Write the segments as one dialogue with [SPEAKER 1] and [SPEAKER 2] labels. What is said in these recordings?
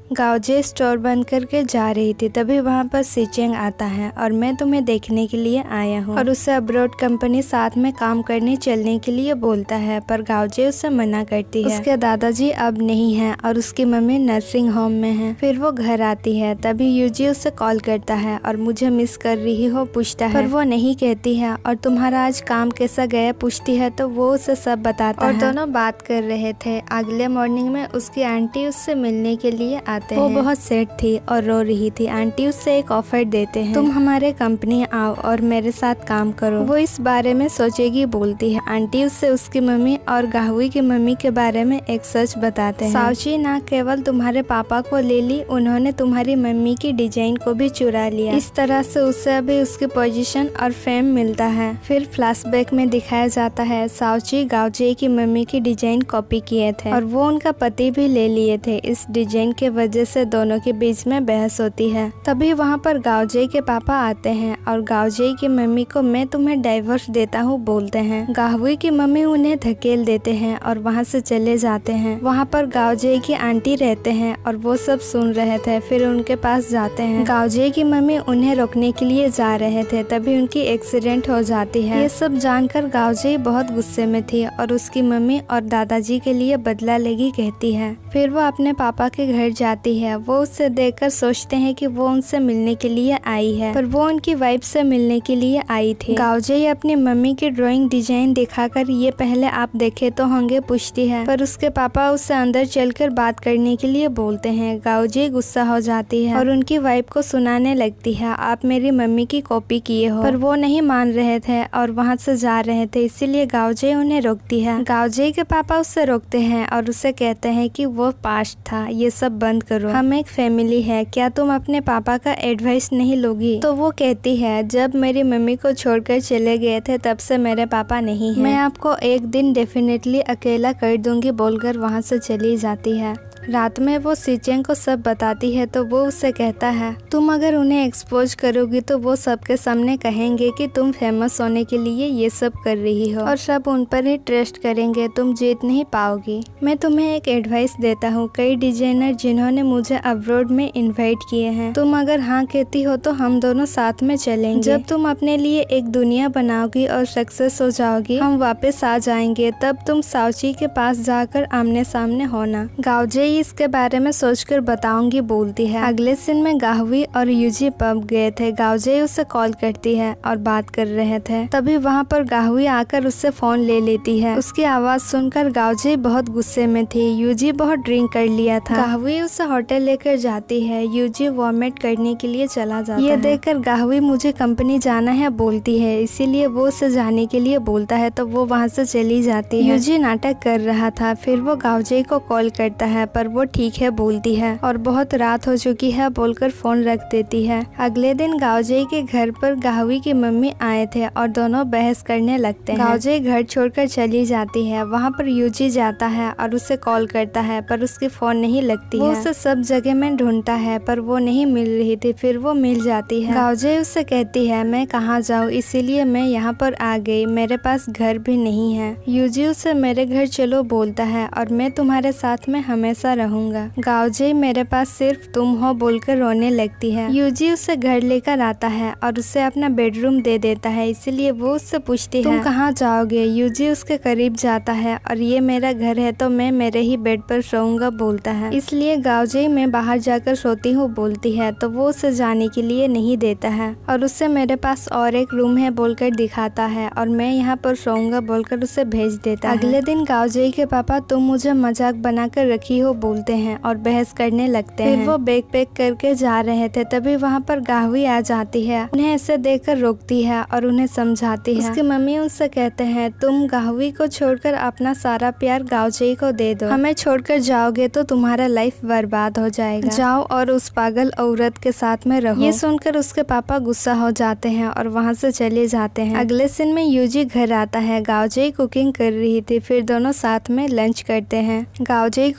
[SPEAKER 1] गाओजे store बंद करके जा रही थी, तभी वहाँ पर सीचेंग आता है और मैं तुम्हें देखने के लिए आया हूँ और उससे अब्रॉड कंपनी साथ में काम करने चलने के लिए बोलता है, पर गाओजे उससे मना करती है। उसके दादाजी अब नहीं है और उसकी मम्मी नर्सिंग होम में है। फिर वो घर आती है, तभी यूजी उससे कॉल करता है और मुझे मिस कर रही हो पूछता है, पर वो नहीं कहती है। और तुम्हारा आज काम कैसा गया पूछती है तो वो उसे सब बताता है और दोनों बात कर रहे थे। अगले मॉर्निंग में उसकी आंटी उससे मिलने के लिए वो बहुत सैड थी और रो रही थी। आंटी उससे एक ऑफर देते हैं, तुम हमारे कंपनी आओ और मेरे साथ काम करो। वो इस बारे में सोचेगी बोलती है। आंटी उससे उसकी मम्मी और गाहुई की मम्मी के बारे में एक सच बताते हैं। साउची ना केवल तुम्हारे पापा को ले ली, उन्होंने तुम्हारी मम्मी की डिजाइन को भी चुरा लिया। इस तरह से उससे अभी उसकी पोजीशन और फेम मिलता है। फिर फ्लैशबैक में दिखाया जाता है साउची गाओजे की मम्मी की डिजाइन कॉपी किए थे और वो उनका पति भी ले लिए थे। इस डिजाइन के वजह से दोनों के बीच में बहस होती है। तभी वहाँ पर गाओजे के पापा आते हैं और गाओजे की मम्मी को मैं तुम्हें डाइवोर्स देता हूँ बोलते हैं। गाहुई की मम्मी उन्हें धकेल देते हैं और वहाँ से चले जाते हैं। वहाँ पर गाओजे की आंटी रहते हैं और वो सब सुन रहे थे। फिर उनके पास जाते हैं। गाओजे की मम्मी उन्हें रोकने के लिए जा रहे थे, तभी उनकी एक्सीडेंट हो जाती है। ये सब जानकर गाओजे बहुत गुस्से में थी और उसकी मम्मी और दादाजी के लिए बदला लेगी कहती है। फिर वो अपने पापा के घर जाती है। वो उससे देखकर सोचते हैं कि वो उनसे मिलने के लिए आई है, पर वो उनकी वाइफ से मिलने के लिए आई थी। गाओजे अपनी मम्मी की ड्राइंग डिजाइन दिखाकर ये पहले आप देखे तो होंगे पूछती है, पर उसके पापा उससे अंदर चलकर बात करने के लिए बोलते हैं। गाओजे गुस्सा हो जाती है और उनकी वाइफ को सुनाने लगती है, आप मेरी मम्मी की कॉपी किए हो। पर वो नहीं मान रहे थे और वहाँ से जा रहे थे, इसीलिए गाओजे उन्हें रोकती है। गाओजे के पापा उससे रोकते हैं और उससे कहते हैं कि वो पास्ट था, ये सब बंद करो, हम एक फैमिली है, क्या तुम अपने पापा का एडवाइस नहीं लोगी? तो वो कहती है, जब मेरी मम्मी को छोड़कर चले गए थे तब से मेरे पापा नहीं है, मैं आपको एक दिन डेफिनेटली अकेला कर दूंगी बोलकर वहाँ से चली जाती है। रात में वो सीचेंग को सब बताती है तो वो उससे कहता है, तुम अगर उन्हें एक्सपोज करोगी तो वो सबके सामने कहेंगे कि तुम फेमस होने के लिए ये सब कर रही हो और सब उन पर ही ट्रस्ट करेंगे, तुम जीत नहीं पाओगी। मैं तुम्हें एक एडवाइस देता हूँ, कई डिजाइनर जिन्होंने मुझे अब्रॉड में इन्वाइट किए हैं, तुम अगर हाँ कहती हो तो हम दोनों साथ में चलेंगे। जब तुम अपने लिए एक दुनिया बनाओगी और सक्सेस हो जाओगी, हम वापस आ जाएंगे, तब तुम साउची के पास जाकर आमने सामने होना। गाओजे इसके बारे में सोचकर बताऊंगी बोलती है। अगले सीन में गाहुई और यूजी पब गए थे। गाओजे उससे कॉल करती है और बात कर रहे थे, तभी वहाँ पर गाहुई आकर उससे फोन ले लेती है। उसकी आवाज सुनकर गाओजे बहुत गुस्से में थी। यूजी बहुत ड्रिंक कर लिया था। गाहुई उससे होटल लेकर जाती है। यूजी वॉमिट करने के लिए चला जाता है। ये देखकर गाहुई मुझे कंपनी जाना है बोलती है, इसीलिए वो उससे जाने के लिए बोलता है तो वो वहाँ से चली जाती है। यूजी नाटक कर रहा था। फिर वो गाओजे को कॉल करता है, पर वो ठीक है बोलती है और बहुत रात हो चुकी है बोलकर फोन रख देती है। अगले दिन गाओजे के घर पर गाहुई की मम्मी आए थे और दोनों बहस करने लगते हैं। गाओजे घर छोड़कर चली जाती है। वहाँ पर यूजी जाता है और उसे कॉल करता है, पर उसकी फोन नहीं लगती है। वो उसे सब जगह में ढूंढता है पर वो नहीं मिल रही थी। फिर वो मिल जाती है। गाओजे उससे कहती है, मैं कहाँ जाऊँ, इसीलिए मैं यहाँ पर आ गई, मेरे पास घर भी नहीं है। यूजी उससे मेरे घर चलो बोलता है और मैं तुम्हारे साथ में हमेशा रहूंगा। गाओजे मेरे पास सिर्फ तुम हो बोलकर रोने लगती है। यूजी उससे घर लेकर आता है और उसे अपना बेडरूम दे देता है, इसीलिए वो उससे पूछती है, तुम कहाँ जाओगे? यूजी उसके करीब जाता है और ये मेरा घर है तो मैं मेरे ही बेड पर सोऊंगा बोलता है, इसलिए गाओजे मैं बाहर जाकर सोती हूँ बोलती है। तो वो उसे जाने के लिए नहीं देता है और उससे मेरे पास और एक रूम है बोलकर दिखाता है और मैं यहाँ पर सोऊंगा बोलकर उसे भेज देता है। अगले दिन गाओजे के पापा तुम मुझे मजाक बनाकर रखी हो बोलते हैं और बहस करने लगते हैं। फिर वो बैग पैक करके जा रहे थे, तभी वहाँ पर गाहुई आ जाती है। उन्हें ऐसे देखकर रोकती है और उन्हें समझाती है। उसकी मम्मी उनसे कहते हैं, तुम गाहुई को छोड़कर अपना सारा प्यार गाओजे को दे दो, हमें छोड़कर जाओगे तो तुम्हारा लाइफ बर्बाद हो जाएगा, जाओ और उस पागल औरत के साथ में रहो। ये सुनकर उसके पापा गुस्सा हो जाते हैं और वहाँ से चले जाते हैं। अगले सीन में यूजी घर आता है। गाओजे कुकिंग कर रही थी। फिर दोनों साथ में लंच करते हैं। गाओजे को उसके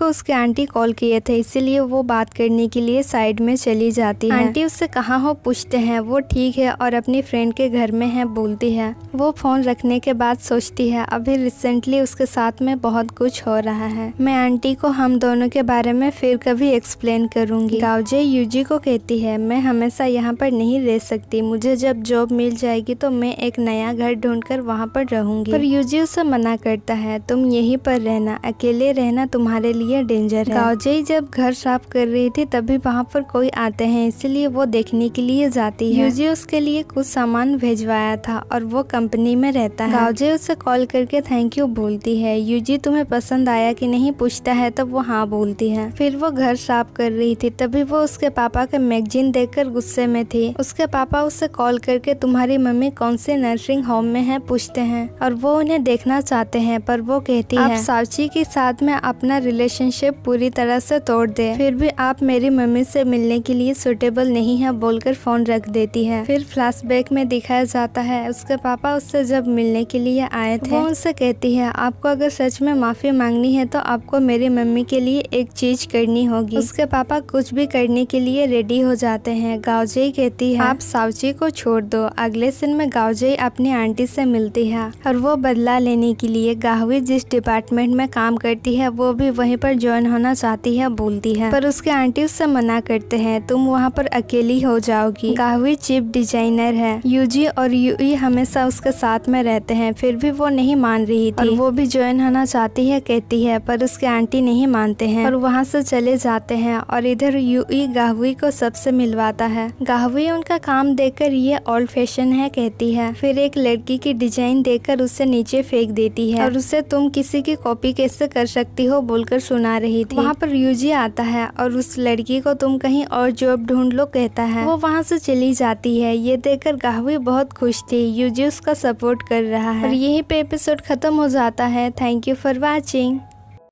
[SPEAKER 1] आंटी कॉल किए थे, इसीलिए वो बात करने के लिए साइड में चली जाती है। आंटी उससे कहाँ हो पूछते हैं, वो ठीक है और अपनी फ्रेंड के घर में है बोलती है। वो फोन रखने के बाद सोचती है अभी रिसेंटली उसके साथ में बहुत कुछ हो रहा है, मैं आंटी को हम दोनों के बारे में फिर कभी एक्सप्लेन करूंगी। गाओजे यूजी को कहती है मैं हमेशा यहाँ पर नहीं रह सकती, मुझे जब जॉब मिल जाएगी तो मैं एक नया घर ढूंढकर वहाँ पर रहूंगी। पर यूजी उसे मना करता है, तुम यहीं पर रहना, अकेले रहना तुम्हारे लिए डेंजर है। गाओजे जब घर साफ कर रही थी तभी वहाँ पर कोई आते हैं, इसलिए वो देखने के लिए जाती है। यूजी उसके लिए कुछ सामान भेजवाया था और वो कंपनी में रहता है। गाओजे उसे कॉल करके थैंक यू बोलती है। यूजी तुम्हें पसंद आया कि नहीं पूछता है तब वो हाँ बोलती है। फिर वो घर साफ कर रही थी तभी वो उसके पापा का मैगजीन देखकर गुस्से में थी। उसके पापा उससे कॉल करके तुम्हारी मम्मी कौन से नर्सिंग होम में है पूछते हैं और वो उन्हें देखना चाहते हैं, पर वो कहती है आप साउची के साथ में अपना रिलेशनशिप पूरी तरह से तोड़ दे, फिर भी आप मेरी मम्मी से मिलने के लिए सुटेबल नहीं है बोलकर फोन रख देती है। फिर फ्लैशबैक में दिखाया जाता है उसके पापा उससे जब मिलने के लिए आए थे। वो उनसे कहती है आपको अगर सच में माफी मांगनी है तो आपको मेरी मम्मी के लिए एक चीज करनी होगी। उसके पापा कुछ भी करने के लिए रेडी हो जाते हैं। गाओजे कहती है आप साउची को छोड़ दो। अगले दिन में गाओजे अपनी आंटी से मिलती है और वो बदला लेने के लिए गाहवी जिस डिपार्टमेंट में काम करती है वो भी वहीं पर ज्वाइन होना चाहती है बोलती है, पर उसके आंटी उससे मना करते हैं, तुम वहाँ पर अकेली हो जाओगी। गाहवी चिप डिजाइनर है, यूजी और यूई हमेशा उसके साथ में रहते हैं, फिर भी वो नहीं मान रही थी और वो भी ज्वाइन होना चाहती है कहती है, पर उसके आंटी नहीं मानते हैं और वहाँ से चले जाते हैं। और इधर यूई गाहवी को सबसे मिलवाता है। गाहवी उनका काम देखकर ये ओल्ड फैशन है कहती है, फिर एक लड़की की डिजाइन देखकर उसे नीचे फेंक देती है और उसे तुम किसी की कॉपी कैसे कर सकती हो बोलकर सुना रही थी। वहाँ पर यूजी आता है और उस लड़की को तुम कहीं और जॉब ढूंढ लो कहता है। वो वहाँ से चली जाती है। ये देखकर गाहवी बहुत खुश थी, यूजी उसका सपोर्ट कर रहा है। और यहीं पे एपिसोड खत्म हो जाता है। Thank you for watching.